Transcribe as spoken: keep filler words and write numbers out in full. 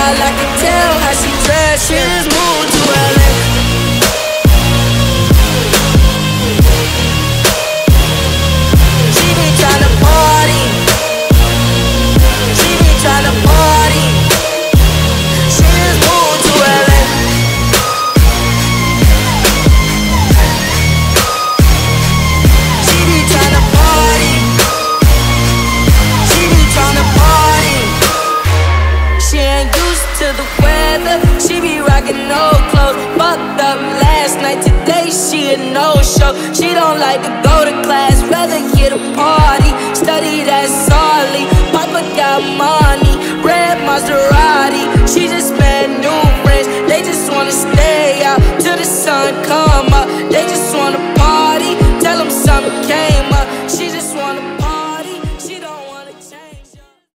while, I can tell how she dressed. She just moved to L A. She be tryna party. She be tryna party. She just moved to L A. She be tryna party. She be tryna party. She ain't used to the weather. She be rockin' no clothes. Fucked up last night, today she a no-show. She don't like to go to class, rather hit a party. Study that solidly. Papa got money, red Maserati.